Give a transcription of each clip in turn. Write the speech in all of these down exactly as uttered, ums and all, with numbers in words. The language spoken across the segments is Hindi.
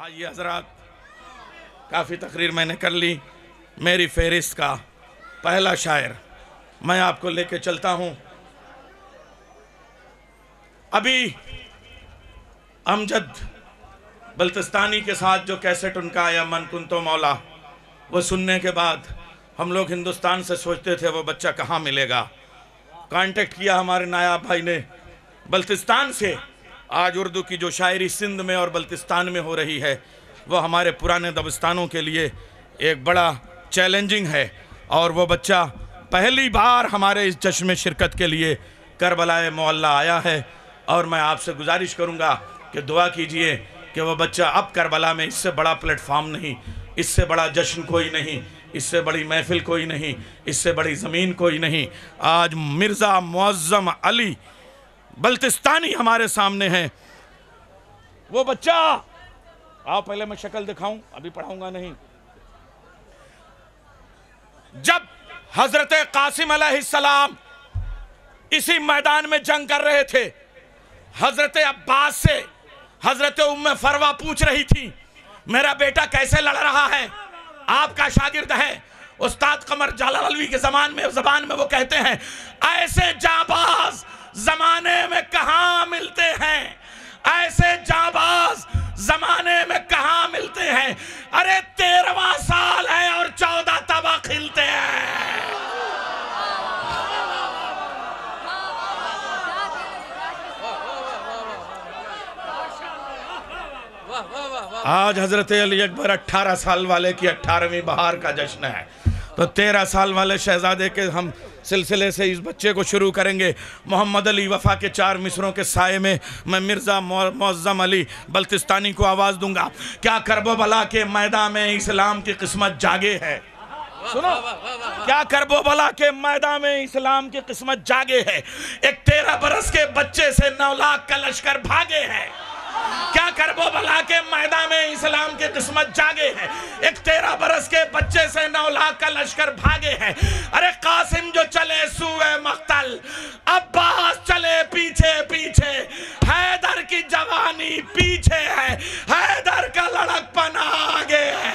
आइए हजरात, काफ़ी तकरीर मैंने कर ली। मेरी फहरिस्त का पहला शायर मैं आपको लेके चलता हूँ। अभी अमजद बल्तिस्तानी के साथ जो कैसेट उनका आया मन कुन तो मौला, वो सुनने के बाद हम लोग हिंदुस्तान से सोचते थे वो बच्चा कहाँ मिलेगा। कांटेक्ट किया हमारे नायाब भाई ने बल्तिस्तान से। आज उर्दू की जो शायरी सिंध में और बल्तिस्तान में हो रही है वो हमारे पुराने दबिस्तानों के लिए एक बड़ा चैलेंजिंग है। और वो बच्चा पहली बार हमारे इस जश्न में शिरकत के लिए करबलाए मोहल्ला आया है। और मैं आपसे गुजारिश करूँगा कि दुआ कीजिए कि वो बच्चा अब करबला में, इससे बड़ा प्लेटफॉर्म नहीं, इससे बड़ा जश्न कोई नहीं, इससे बड़ी महफिल कोई नहीं, इससे बड़ी ज़मीन कोई नहीं। आज मिर्ज़ा मुअज़्ज़म अली बल्तिस्तानी हमारे सामने है। वो बच्चा, आओ पहले मैं शक्ल दिखाऊं, अभी पढ़ाऊंगा नहीं। जब हजरत कासिम अलैहिस्सलाम इसी मैदान में जंग कर रहे थे, हजरत अब्बास से हजरत उम्मे फरवा पूछ रही थी मेरा बेटा कैसे लड़ रहा है, आपका शागिर्द है। उस्ताद कमर जलालवी के जमान में जबान में वो कहते हैं ऐसे जाबाज जमाने में कहां मिलते हैं, ऐसे जाबाज जमाने में कहां मिलते हैं। अरे तेरहवां साल है और चौदह तबा खिलते हैं। आज हजरत अली अकबर अट्ठारह साल वाले की अट्ठारहवीं बहार का जश्न है, तो तेरह साल वाले शहजादे के हम सिलसिले से इस बच्चे को शुरू करेंगे। मोहम्मद अली वफ़ा के चार मिसरों के साए में मैं मिर्ज़ा मुअज़्ज़म अली बल्तिस्तानी को आवाज़ दूंगा। क्या करबो बला के मैदान में इस्लाम की किस्मत जागे है। सुनो, क्या करबो बला के मैदान में इस्लाम की किस्मत जागे है। एक तेरह बरस के बच्चे से नौ लाख का लश्कर भागे है। क्या करबो बला के मैदान में इस्लाम की किस्मत जागे है। एक तेरह बरस के बच्चे से नौ लाख का लश्कर भागे है। अरे कासिम जो चले सूए मख्तल, अब्बास चले पीछे पीछे, हैदर की जवानी पीछे है, हैदर का लड़कपन आगे है।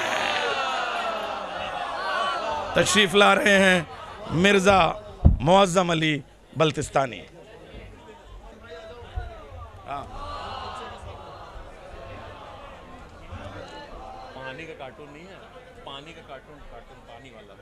तशरीफ ला रहे हैं मिर्जा मुअज़्ज़म अली बल्तिस्तानी। पानी का कार्टून नहीं है, पानी का कार्टून, कार्टून पानी वाला।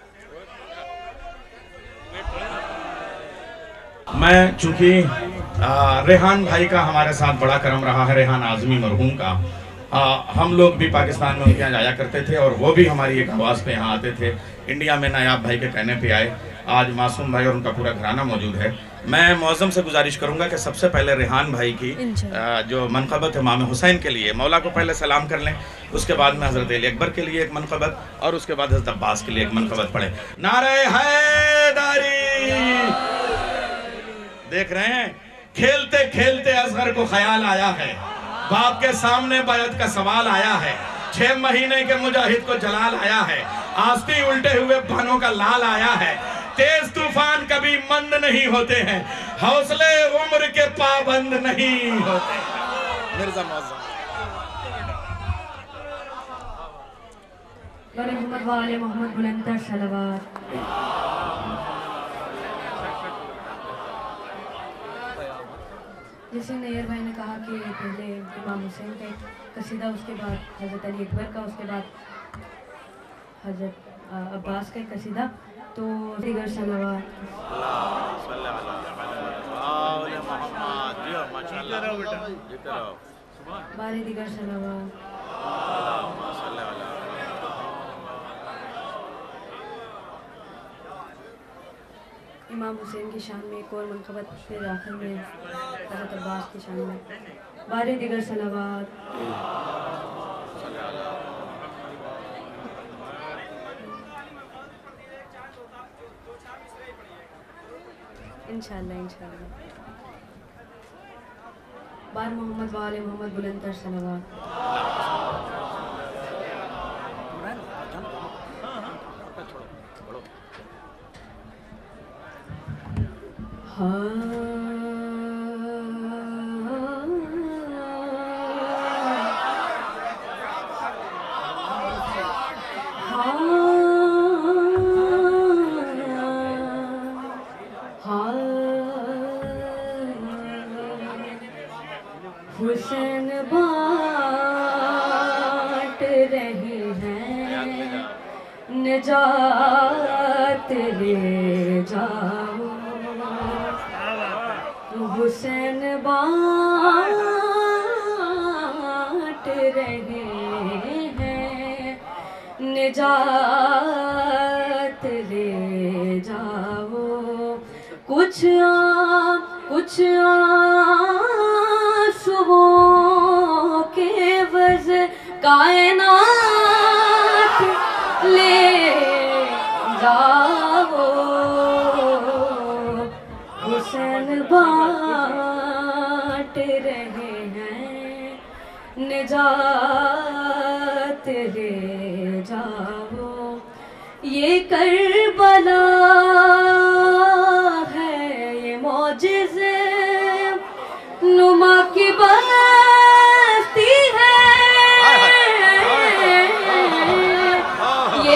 मैं चूंकि रेहान भाई का हमारे साथ बड़ा करम रहा है, रेहान आज़मी मरहूम का, आ, हम लोग भी पाकिस्तान में उनके यहाँ जाया करते थे और वो भी हमारी एक आवाज़ पे यहाँ आते थे। इंडिया में नायाब भाई के कहने पे आए। आज मासूम भाई और उनका पूरा घराना मौजूद है। मैं मौज़म से गुजारिश करूंगा कि सबसे पहले रेहान भाई की आ, जो मनक़बत है इमाम हुसैन के लिए, मौला को पहले सलाम कर लें, उसके बाद में हज़रत अली अकबर के लिए एक मनक़बत और उसके बाद हज़रत अब्बास के लिए एक मनक़बत पढ़े। नारे हैदरी। देख रहे हैं, खेलते खेलते असगर को ख्याल आया है, बाप के सामने बैत का सवाल आया है, छह महीने के मुजाहिद को जलाल आया है, आस्ती उल्टे हुए भानों का लाल आया है। तेज तूफान कभी मंद नहीं होते हैं, हौसले उम्र के पाबंद नहीं होते। मिर्जा मुअज़्ज़म मोहम्मद वाले मोहम्मद बुलंदर सलावत। जैसे नैयर भाई ने कहा कि पहले इमाम हुसैन का एक कसीदा, उसके बाद हज़रत अली अकबर का, उसके बाद हज़रत अब्बास का एक कसीदा, तो दिगर सलावत। बारी दिगर सलावत। इमाम हुसैन की शान में एक और मनक़बत, फिर आखिर में हज़रत अब्बास की शान में बारी दिगर सलावत। इंशाअल्लाह इंशाअल्लाह। बार मोहम्मद वाले मोहम्मद बुलंदर सलावत। हाँ निजात ले जाओ हुसैन बांट रहे हैं निजात ले जाओ कुछ आ, कुछ आंसुओं के वज़ कायनात ले जाओ हुसैन बांट रहे हैं निजात ले जाओ ये करबला है ये मौजिज़े नुमा की बस्ती है ये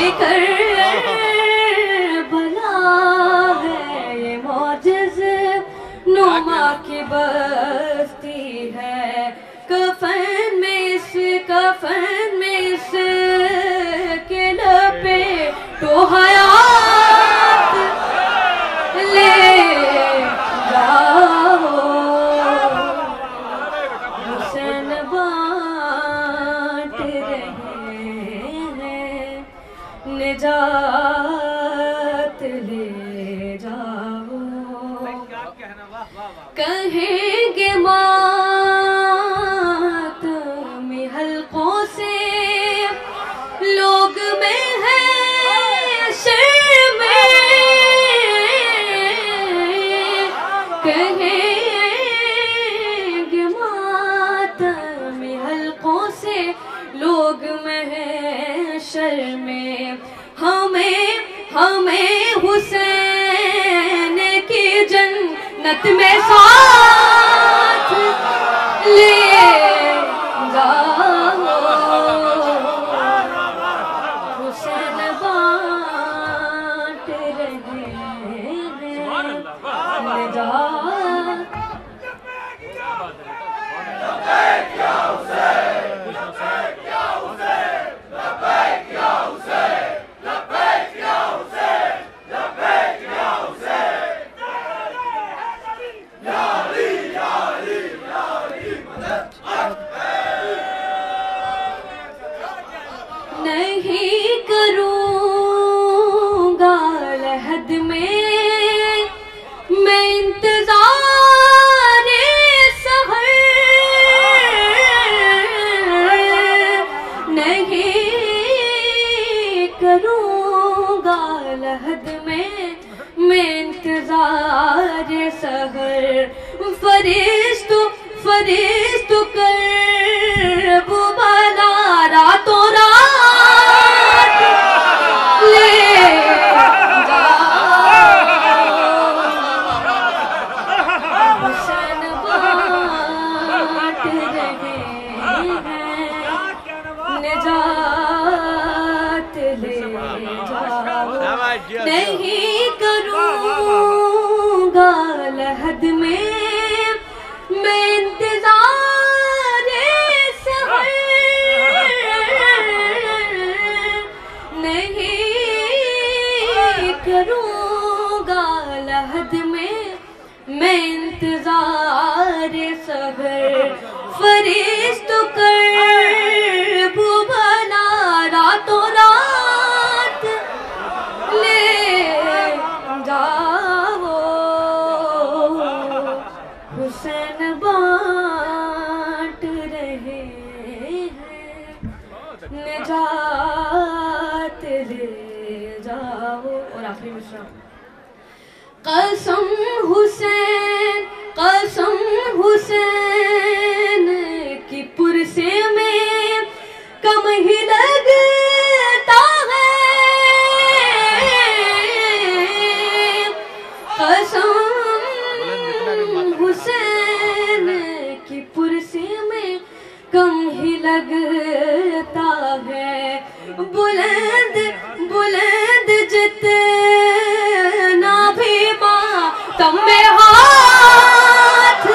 करबला है ये मौजिज़े नुमा की बस्ती है कफन में इस कफन में इस के लपे तो हयात ले जाओ हुसैन बांट रहे हैं निजात ले जाओ कहेंगे मातमी हल्कों से लोग में है शर्मे कहेंगे मातमी हल्कों से लोग में है शर्मे हमें हमें हुसैन की जन्नत में साथ ले जाओ हुसैन बांट रहे हैं निजात नहीं करूँगा लहद में मैं इंतज़ार सहर नहीं करूँगा लहद में मैं इंतज़ार सहर फरिश्तो फरिश्तो कर वो बना रातों रात ले जाओ हुसैन बांट रहे हैं निजात ले जाओ नहीं करूँगा लहद में मैं इंतज़ार सहर नहीं करूँगा लहद में मैं इंतज़ार सहर फरिश्तो कर वो बना रातों रात ले जाओ हुसैन बांट रहे हैं निजात ले जाओ और आखिरी मिसरा कसम हुसैन कसम हुसैन की पुरसे में कम ही लगता है कसम हुसैन की पुरसे में कम ही लगता है बुलंद बुलंद जितना भी मातम में हाथ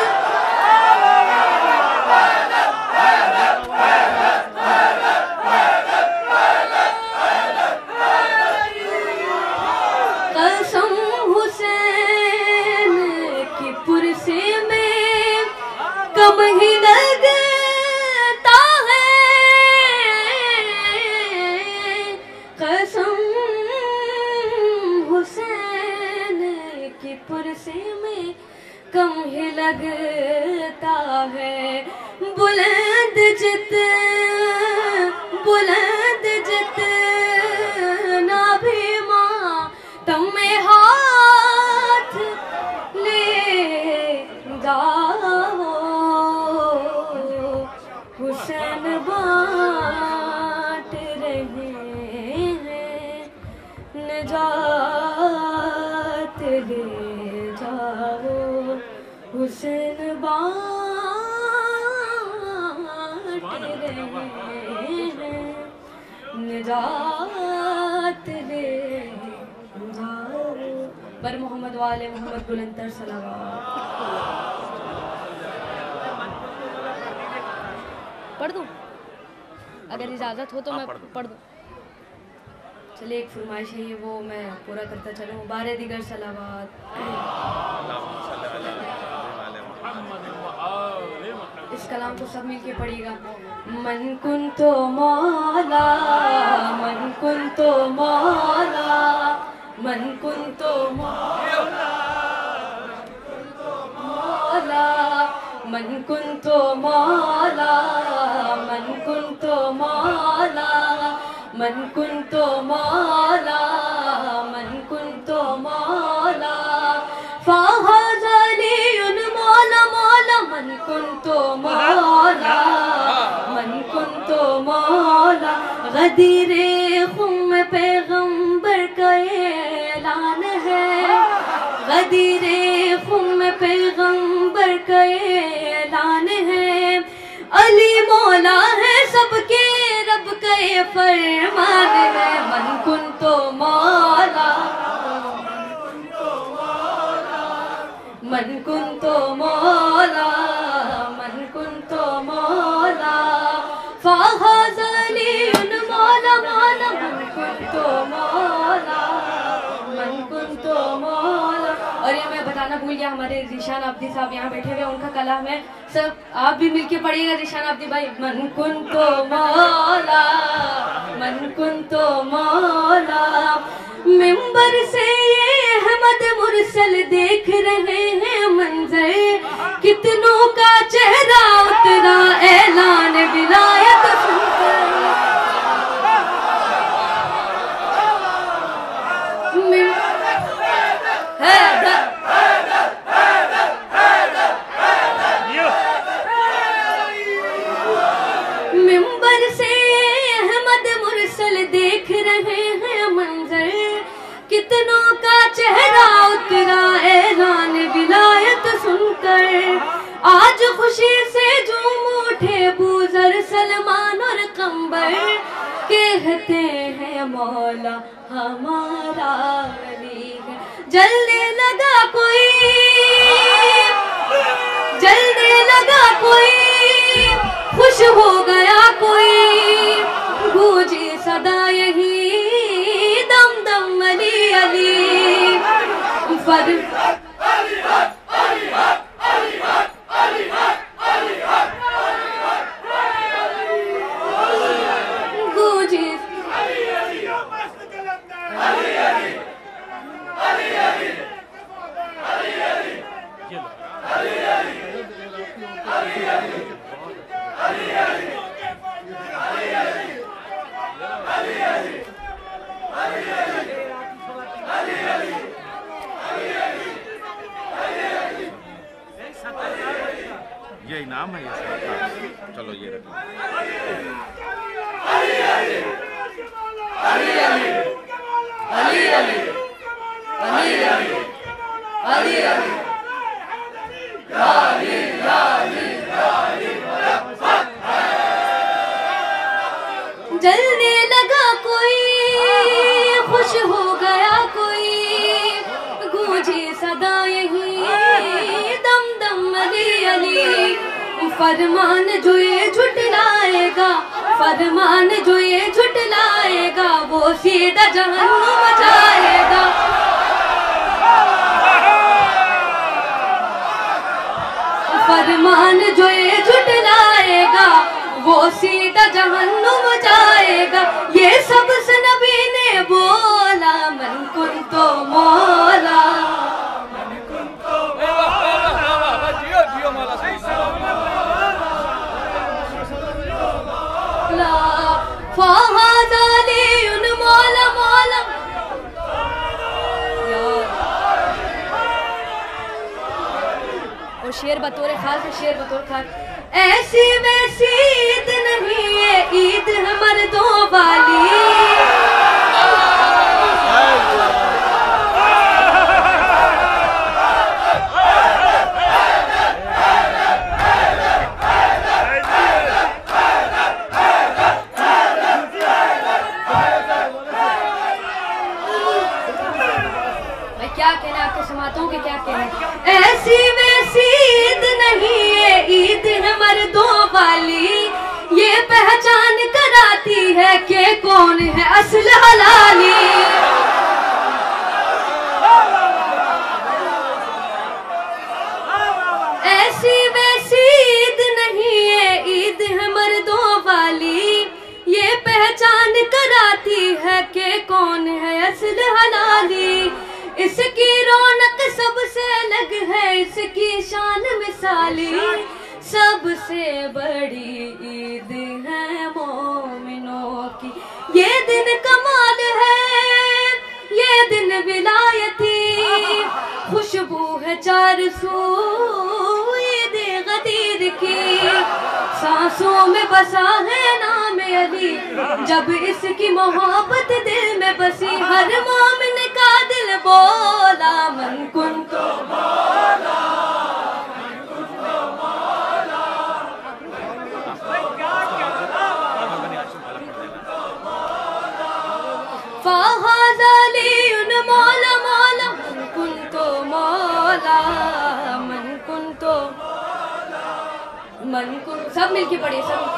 बुलंद जित बुलंद जित ना भी माँ तम में हाथ ले जाओ हुसैन बांट रहे हैं निजात ले जाओ हुसैन बांट रहे हैं निजात ले जाओ बर मोहम्मद वाले मोहम्मद बुलंदतर सलावत। पढ़ दूँ अगर इजाज़त हो तो मैं पढ़ दूँ। चलिए एक फरमाइश है ये वो मैं पूरा करता चलूँ। बारे दिगर सलावत। इस कलाम को सब मिलके पढ़िएगा। मन कुन तो मौला मन कुन तो मौला मन कुन तो मौला मौला मन कुन तो मौला मन कुन तो मौला मन कुन तो मौला मन कुन तो मौला फाहज़ अलीयुन मौला मौला मन कुन तो मौला मन कुन तो मौला गदीरे खुम पैगंबर का ऐलान है गदीरे खुम पैगंबर का ऐलान है अली मौला है सबके रब का ये फरमान है मन कुन तो मौला मन कुन तो मौला मन कुन तो मौला फाहज़ अलीयुन मौला मौला मन कुन तो मौला मन कुन तो मौला। और ये मैं बताना भूल गया हमारे ज़ीशान अब्दी साहब यहाँ बैठे हुए उनका कलाम है सब आप भी मिलके पढ़िएगा। ज़ीशान अब्दी भाई मन कुन तो मौला मन कुन तो मौला मिंबर से ये अहमद मुरसल देख रहे हैं मंजर कितनों का चेहरा उतरा ऐलान विलायत सुनकर मिंबर से अहमद मुरसल देख रहे हैं मंजर कितनों का चेहरा उतरा ऐलान विलायत सुनकर आज खुशी से झूम उठे बूजर सलमान और कंबर कहते हैं मौला हमारा अली है। जलने लगा कोई जलने लगा कोई खुश हो गया कोई गूंजी सदा यही दम दम अली अली फर गूंजी ये इनाम है ये चलो ये रखो। अली अली अली अली अली अली अली अली अली जलने लगा कोई खुश हो गया कोई गूंजी सदा यही दम दम अली अली फरमान जो ये झुटलाएगा फरमान जो ये झुटलाएगा वो सीधा जहन्नुम जाएगा। फरमान जो ये झुटलाएगा वो सीधा जहन्नुम जाएगा। ये सब नबी ने बोला मन कुन तो मौला मन कुन तो मौला जियो जियो मौला फहाद अलीयुन मौला मौला। और शेर बतौर खास है, शेर बतौर खास। ऐसी वैसी ईद नहीं है, ईद है मर्दों वाली। क्या कहना आपके समातों के, क्या कहना। ऐसी वैसी ईद नहीं है, ईद है मर्दों वाली। ये पहचान कराती है कि कौन है असल हलाली। ऐसी वैसी ईद नहीं है, ईद है मर्दों वाली। ये पहचान कराती है कि कौन है असल हलाली। इसकी रौनक सबसे अलग है, इसकी शान मिसाली। सबसे बड़ी ईद है मोमिनों की, ये दिन कमाल है, ये दिन विलायती। खुशबू है चार सू ईद गदीर की। सांसों में बसा है नाम अली, जब इसकी मोहब्बत दिल में बसी। हर मोमिन का दिल बोला मन कुन तो मौला। फहाद अलीयुन मौला मौला। मन कुन तो मौला, मन कुन तो मन कुन। सब मिलके पढ़े सब।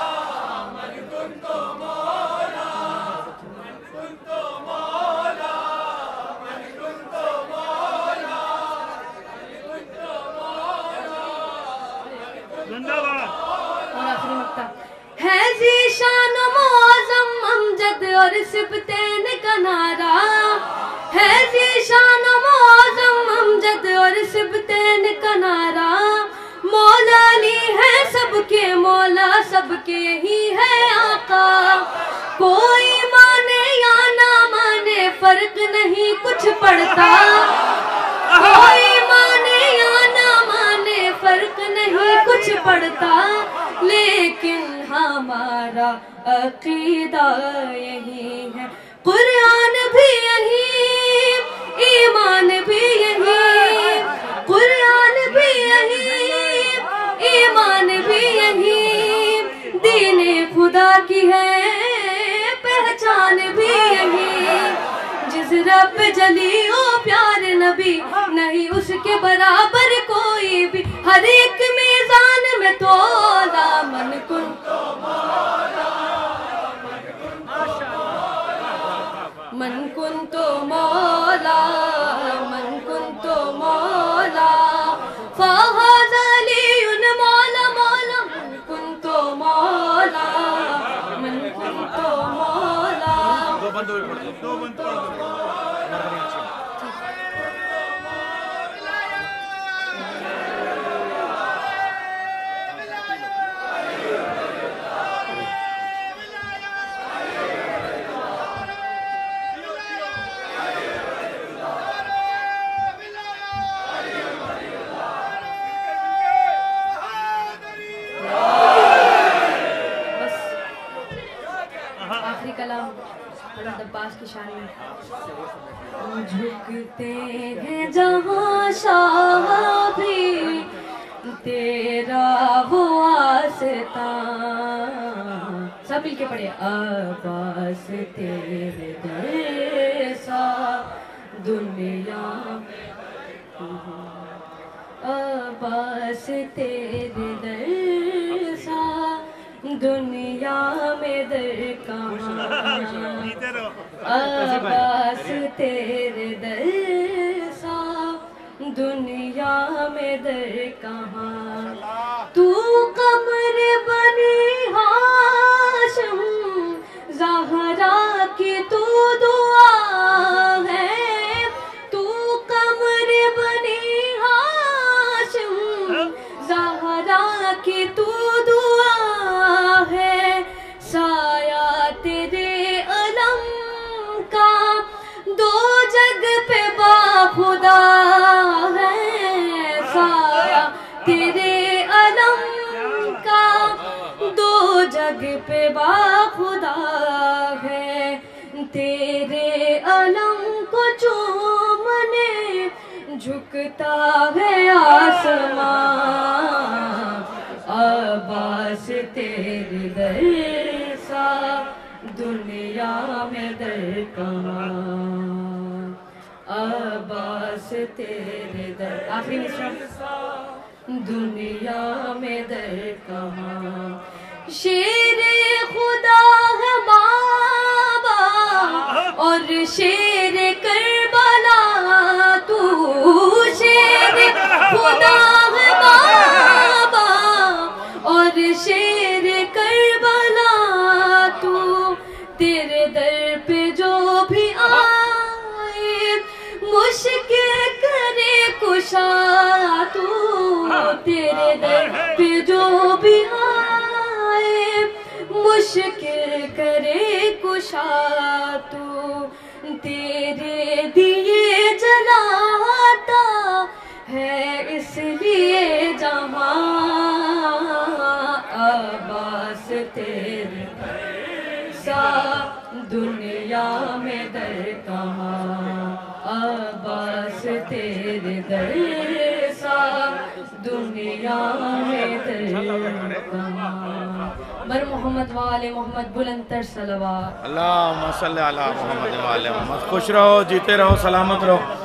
है ज़ीशान मुअज़्ज़म अमजद और सिबतैन का नारा। है ज़ीशान मुअज़्ज़म अमजद और सिबतैन का नारा। मौला अली है सबके मौला, सबके ही है आका। कोई माने या ना माने फर्क नहीं कुछ पड़ता। कोई माने या ना माने फर्क नहीं कुछ पड़ता। लेकिन हमारा अकीदा यही है, कुरान भी यही, ईमान भी यही। कुरान भी यही, ईमान भी यही। दीने खुदा की है पहचान भी यही। जिस रब जली ओ प्यार नबी, नहीं उसके बराबर कोई भी। हर एक मीज़ान में तोला मन कुन तो मौला। मन कुन तो मौला, मन कुन तो मौला। फहाद अलीयुन मौला मौला। मन कुन तो मौला, मन कुन तो मौला। दो बंद दो बंद दो बंद अब्बास की शान में। झुकते हैं जहाँ शाह भी, तेरा वो आस्था। सब मिलके पढ़े। अब्बास तेरे जैसा दुनिया, अब्बास तेरे जैसा दुनिया में दर कहाँ। अब्बास तेरे दर सा दुनिया में दर कहाँ। तू कमर बनी हाशम, ज़हरा की तू दुआ है। तू कमर बनी हाशम, ज़हरा की तू दुआ है। साया है, तेरे अलम को चूमने झुकता है आसमां, अब्बास तेरे दर सा दुनिया में दर कहाँ, अब्बास तेरे दर। आखिरी मिसरा, दुनिया में दर कहाँ, शेरे खुदा है बाबा और शेर करबला तू, शेर खुदा है बाबा और शेर करबला तू, तेरे दर पे जो भी आए मुश्किल करे कुशा तू, तेरे दर पे जो भी आए मुश्किल करे कुशा तू, तेरे दिए जलाता है इसलिए जहां, अब्बास तेरे सा दुनिया में दर कहाँ, अब्बास तेरे दर सा दुनिया में दर कहाँ। बर मोहम्मद वाले मोहम्मद बुलंदतर सलवात। अल्लाहुम्मा सल्ली अला मोहम्मद वाले मोहम्मद। खुश रहो, जीते रहो, सलामत रहो।